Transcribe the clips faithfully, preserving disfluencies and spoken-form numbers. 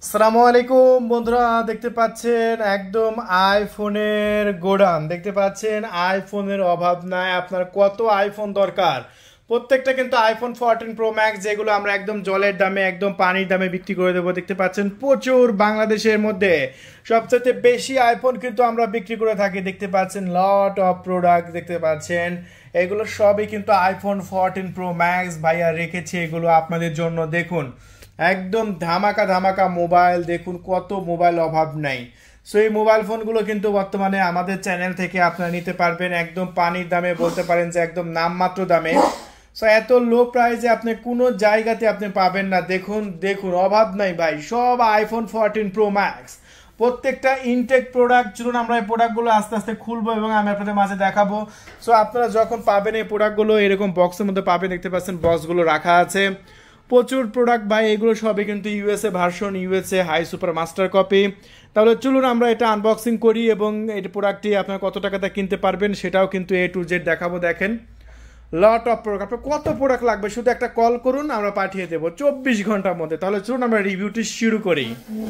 আসসালামু আলাইকুম বন্ধুরা, দেখতে পাচ্ছেন একদম আইফোনের গোডাউন। দেখতে পাচ্ছেন আইফোনের অভাব নাই। আপনার কত আইফোন দরকার, প্রত্যেকটা কিন্তু আইফোন ফোরটিন প্রো ম্যাক্স, যেগুলো আমরা একদম জলের দামে একদম পানির দামে বিক্রি করে দেবো। দেখতে পাচ্ছেন প্রচুর বাংলাদেশের মধ্যে সবচেয়ে বেশি আইফোন কিন্তু আমরা বিক্রি করে থাকি। দেখতে পাচ্ছেন লট অফ প্রোডাক্ট, দেখতে পাচ্ছেন এগুলো সবই কিন্তু আইফোন ফোরটিন প্রো ম্যাক্স ভাইয়া রেখেছে এগুলো আপনাদের জন্য। দেখুন একদম ধামাকা ধামাকা মোবাইল, দেখুন কত মোবাইল অভাব নাই। সো এই মোবাইল ফোনগুলো কিন্তু বর্তমানে আমাদের চ্যানেল থেকে আপনারা নিতে পারবেন একদম পানির দামে, বলতে পারেন যে একদম নামমাত্র দামে। সো এত লো প্রাইসে আপনি কোনো জায়গাতে আপনি পাবেন না। দেখুন দেখুন অভাব নাই ভাই, সব আইফোন ফোরটিন প্রো ম্যাক্স, প্রত্যেকটা ইনটেক প্রোডাক্ট। চলুন আমরা এই প্রোডাক্টগুলো আস্তে আস্তে খুলবো এবং আমি আপনাদের মাঝে দেখাবো। সো আপনারা যখন পাবেন এই প্রোডাক্টগুলো এরকম বক্সের মধ্যে পাবেন। দেখতে পাচ্ছেন বক্সগুলো রাখা আছে, প্রচুর প্রোডাক্ট ভাই। এগুলো সবই কিন্তু USA version, USA high super master copy. তাহলে চলুন আমরা এটা আনবক্সিং করি এবং এই প্রোডাক্টটি আপনার কত টাকাতে কিনতে পারবেন সেটাও কিন্তু এ টু জেড দেখাবো। দেখেন লট অফ প্রোডাক্ট, আপনার কত প্রোডাক্ট লাগবে শুধু একটা কল করুন, আমরা পাঠিয়ে দেবো চব্বিশ ঘন্টার মধ্যে। তাহলে চলুন আমরা রিভিউটি শুরু করি।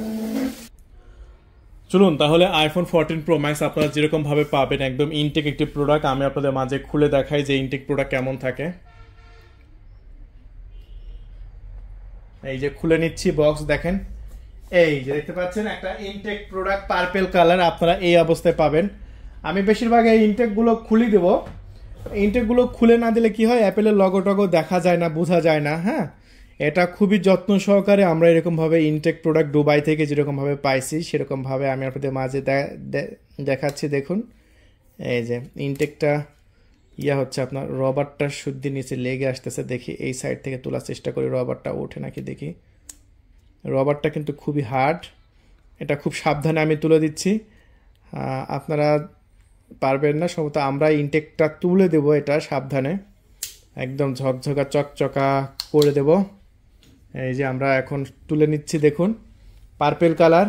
চলুন তাহলে আইফোন ফোরটিন প্রো ম্যাক্স আপনারা যেরকমভাবে পাবেন একদম ইনটেক একটি প্রোডাক্ট, আমি আপনাদের মাঝে খুলে দেখাই যে ইনটেক প্রোডাক্ট কেমন থাকে। এই যে খুলে নিচ্ছি বক্স, দেখেন এই যে দেখতে পাচ্ছেন একটা ইনটেক প্রোডাক্ট পার্পল কালার আপনারা এই অবস্থায় পাবেন। আমি বেশিরভাগ এই ইনটেকগুলো খুলে দেব। ইনটেকগুলো খুলে না দিলে কি হয়, অ্যাপেলের লগো টগো দেখা যায় না, বোঝা যায় না। হ্যাঁ, এটা খুবই যত্ন সহকারে আমরা এরকমভাবে ইনটেক প্রোডাক্ট দুবাই থেকে যেরকমভাবে পাইছি সেরকমভাবে আমি আপনাদের মাঝে দেখাচ্ছি। দেখুন এই যে ইনটেকটা ইয়া হচ্ছে, আপনার রবারটা শুদ্ধি নিচে লেগে আসতেছে। দেখি এই সাইড থেকে তোলার চেষ্টা করি, রবারটা ওঠে নাকি দেখি। রবারটা কিন্তু খুবই হার্ড, এটা খুব সাবধানে আমি তুলে দিচ্ছি, আপনারা পারবেন না সম্ভবত। আমরা ইনটেকটা তুলে দেব, এটা সাবধানে একদম ঝকঝকা চকচকা করে দেব। এই যে আমরা এখন তুলে নিচ্ছি, দেখুন পার্পল কালার।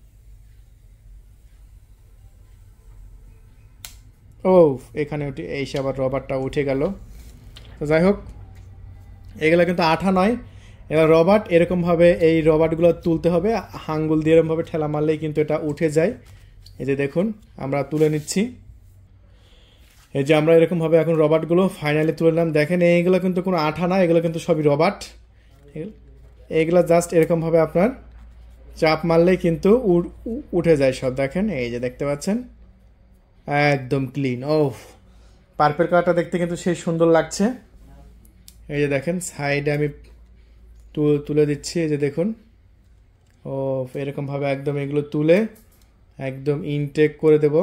ও এখানে উঠে এই সে আবার রবারটা উঠে গেল। তো যাই হোক, এগুলো কিন্তু আঠা নয়, এবার রবার্ট। এরকমভাবে এই রবার্টগুলো তুলতে হবে, হাঙ্গুল দিয়ে এরকমভাবে ঠেলা মারলেই কিন্তু এটা উঠে যায়। এই যে দেখুন আমরা তুলে নিচ্ছি। এই যে আমরা এরকমভাবে এখন রবার্টগুলো ফাইনালি তুলে নিলাম। দেখেন এইগুলো কিন্তু কোনো আঠা না, এগুলো কিন্তু সবই রবার্ট। এইগুলো জাস্ট এরকমভাবে আপনার চাপ মারলেই কিন্তু উঠে যায় সব। দেখেন এই যে দেখতে পাচ্ছেন একদম ক্লিন। ও পার্পল কালারটা দেখতে কিন্তু সেই সুন্দর লাগছে। এই যে দেখেন সাইডে আমি তুলে দিচ্ছি, এই যে দেখুন ও এরকমভাবে একদম এগুলো তুলে একদম ইনটেক করে দেব।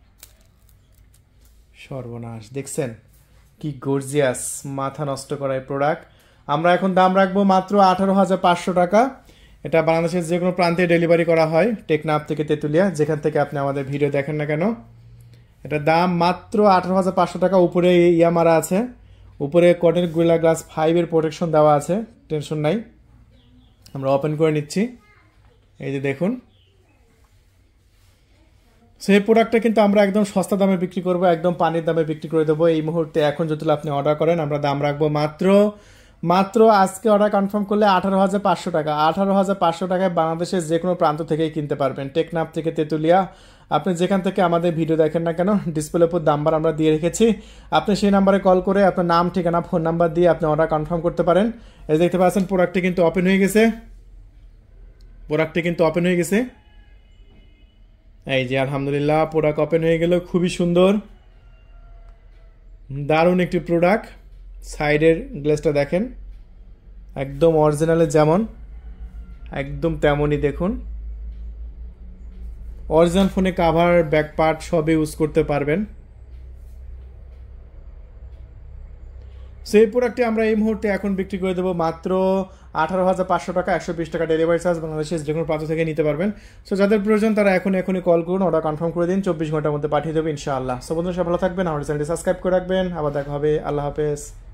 সর্বনাশ, দেখছেন কি গর্জিয়াস, মাথা নষ্ট করা এই প্রোডাক্ট। আমরা এখন দাম রাখবো মাত্র আঠারো হাজার পাঁচশো টাকা। এটা বাংলাদেশের যে কোনো প্রান্তে ডেলিভারি করা হয়, টেকনাফ থেকে তেঁতুলিয়া, যেখান থেকে আপনি আমাদের ভিডিও দেখেন না কেন। এটা দাম মাত্র আঠারো হাজার পাঁচশো টাকা। উপরে ইয়া মারা আছে, উপরে কটন গুলা গ্লাস ফাইভের প্রোটেকশন দেওয়া আছে, টেনশন নাই। আমরা ওপেন করে নিচ্ছি, এই যে দেখুন। সেই প্রোডাক্টটা কিন্তু আমরা একদম সস্তা দামে বিক্রি করবো, একদম পানির দামে বিক্রি করে দেবো এই মুহূর্তে। এখন যদি আপনি অর্ডার করেন আমরা দাম রাখবো মাত্র মাত্র আজকে অর্ডার কনফার্ম করলে আঠারো হাজার পাঁচশো টাকা। আঠারো হাজার পাঁচশো টাকায় বাংলাদেশের যে কোনো প্রান্ত থেকেই কিনতে পারবেন, টেকনাফ থেকে তেঁতুলিয়া। আপনি যেখান থেকে আমাদের ভিডিও দেখেন না কেন, ডিসপ্লের উপর নাম্বার আমরা দিয়ে রেখেছি, আপনি সেই নাম্বারে কল করে আপনার নাম ঠিকানা ফোন নাম্বার দিয়ে আপনি অর্ডার কনফার্ম করতে পারেন। এই দেখতে পাচ্ছেন প্রোডাক্টটি কিন্তু ওপেন হয়ে গেছে, প্রোডাক্টটি কিন্তু ওপেন হয়ে গেছে। এই যে আলহামদুলিল্লাহ প্রোডাক্ট ওপেন হয়ে গেল, খুবই সুন্দর দারুণ একটি প্রোডাক্ট। সাইডের গ্লাসটা দেখেন একদম অরিজিনালে যেমন একদম তেমনই। দেখুন অরিজিনাল ফোনে কাভার ব্যাক পার্ট সব ইউজ করতে পারবেন। সেই প্রোডাক্টটি আমরা এই মুহূর্তে এখন বিক্রি করে দেবো মাত্র আঠারো হাজার পাঁচশো টাকা, একশো বিশ টাকা ডেলিভারি চার্জ, বাংলাদেশের যে কোনো প্রান্ত থেকে নিতে পারবেন। সো যাদের প্রয়োজন তারা এখন এখনই কল করুন, অর্ডার কনফার্ম করে দিন, চব্বিশ ঘন্টার মধ্যে পাঠিয়ে দেবো ইনশাআল্লাহ। সো বন্ধুরা সব ভালো থাকবেন, আমাদের চ্যানেলটি সাবস্ক্রাইব করে রাখবেন। আবার দেখা হবে, আল্লাহ হাফেজ।